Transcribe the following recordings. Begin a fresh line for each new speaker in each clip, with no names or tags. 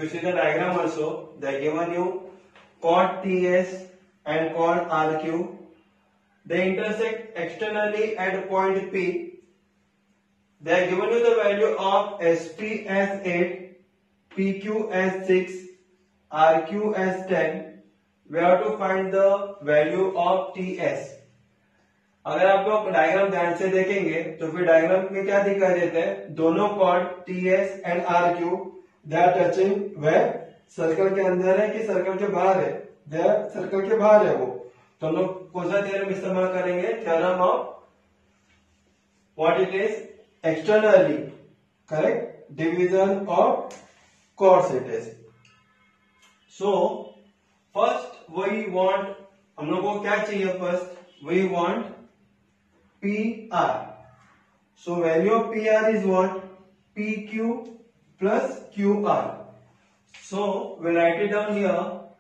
you see the diagram also, they are given you chord TS and chord RQ. They intersect externally at point P. They are given you the value of SP as 8, PQ as 6, RQ as 10. We have to find the value of TS. अगर आप लोग diagram ध्यान से देखेंगे तो फिर diagram में क्या दिखाई देते हैं, दोनों chord TS and RQ they are touching where, circle के अंदर है कि सर्कल के बाहर है, दे आर सर्कल के बाहर है वो, तो हम लोग कौन सा थ्योरम इस्तेमाल करेंगे, theorem of what it is externally, correct, division of chords it is. So first we want, हम लोग को क्या चाहिए, first we want PR. So value of PR is what? PQ plus QR. So we'll write it down here.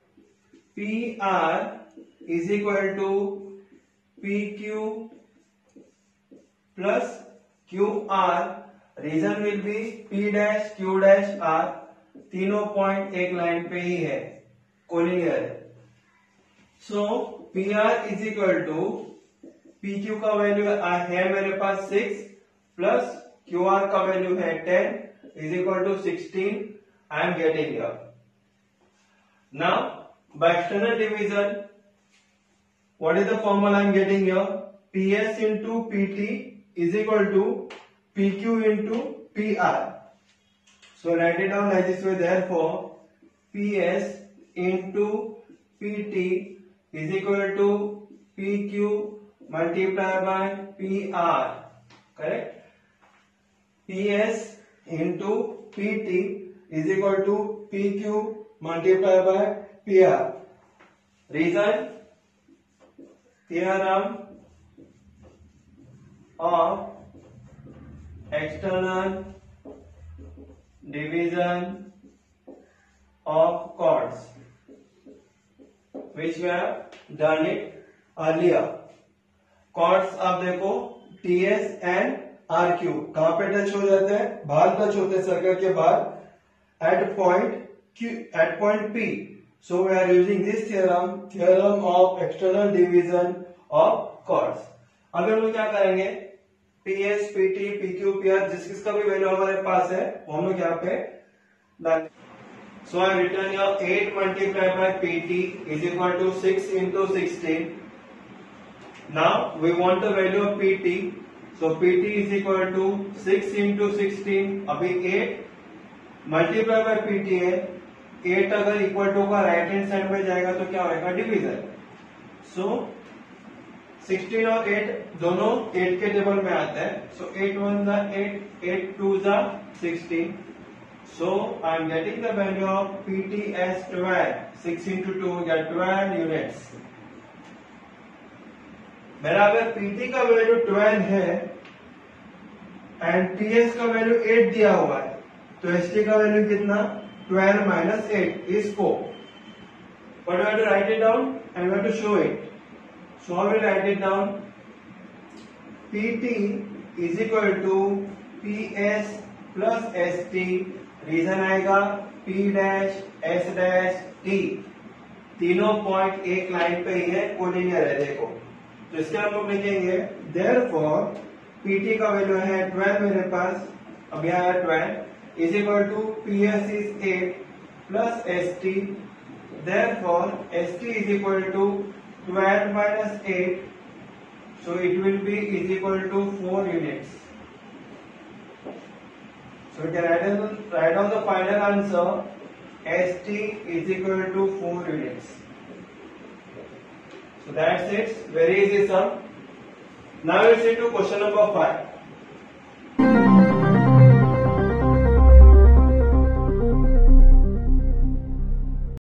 PR is equal to PQ plus QR. Reason will be P dash Q dash R. तीनों point एक line पे ही है, collinear है. So PR is equal to PQ का value है मेरे पास 6 प्लस QR का वैल्यू है 10 is equal to 16. I am getting here. Now by external division what is the formula I am getting here, PS into PT is equal to PQ into PR. So write it down like this way, therefore PS into PT is equal to PQ multiply by PR, correct? PS into PT is equal to PQ multiply by PR. Reason, theorem of external division of chords, which we have done it earlier. Chords आप देखो TS and RQ कहां पे touch हो जाते हैं, बाहर touch होते हैं सर्कल के बाहर at point P. So we are using this theorem, theorem of external division of chords. अब हम लोग क्या करेंगे, PS, PT, PQ, PR जिसका भी वैल्यू हमारे पास है वो हम लोग यहाँ पे. So I return your 8 multiply by PT is equal to 6 into 16. Now we want the value of PT. So PT is equal to 6 into 16. अभी 8 मल्टीप्लाई बाय PT है. 8 अगर इक्वल टू का राइट हैंड साइड में जाएगा तो क्या होगा, division. सो 16 और 8 दोनों 8 के टेबल में आता है. सो 8 1 जा 8, 8 2 जा 16. So I am getting the value of PT as 12. 6 into 2 get 12 units. मेरा अगर PT का वैल्यू 12 है एंड TS का वैल्यू 8 दिया हुआ है तो ST का वैल्यू कितना, 12 minus 8 is 4. But we have to write it down and we have to show it. So how we write it down, PT is equal to PS plus ST. Reason आएगा P dash S dash T, तीनों point एक line पे ही है, collinear है. देखो तो इसके हम लोग लिखेंगे देयरफॉर PT का वैल्यू है 12 मेरे पास, अब यहाँ है 12 is equal to PS is 8 plus ST. Therefore ST is equal to 12 minus 8, so it will be is equal to 4 units. So we can write down the final answer, ST is equal to 4 units. So that's it. Very easy sum. Now let's see to question number 5.